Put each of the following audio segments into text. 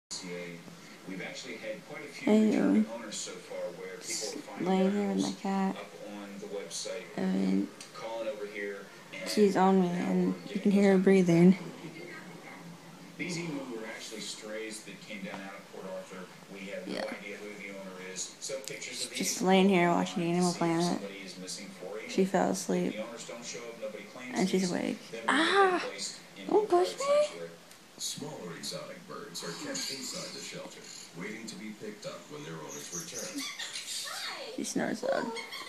We've actually had quite a few legitimate owners so far where people are finding laying here in the cat, up on the website and calling over here, and she's on me, and you can hear her breathing. These emu were actually strays that came down out of Port Arthur. We have no idea who the owner is. Some pictures of these Just laying here watching Animal Planet. She fell asleep, the owners don't show up, nobody claims and she's these, awake. then Ah! Don't push me! Smaller exotic birds are kept inside the shelter, waiting to be picked up when their owners return. She snores loud.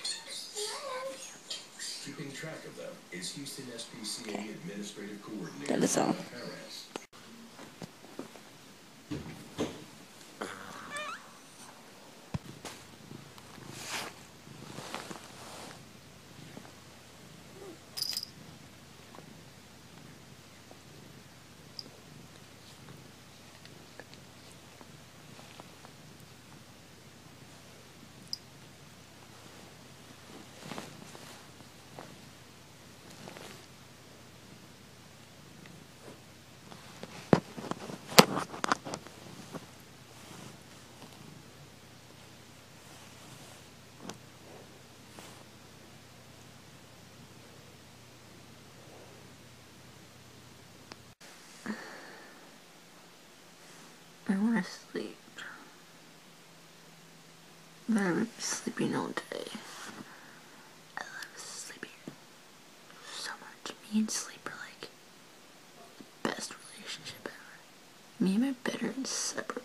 Keeping track of them is Houston SPCA Administrative Coordinator That is all. Perez. I want to sleep. But I'm sleeping all day. I love sleeping so much. Me and sleep are like the best relationship ever. Me and my bed are inseparable.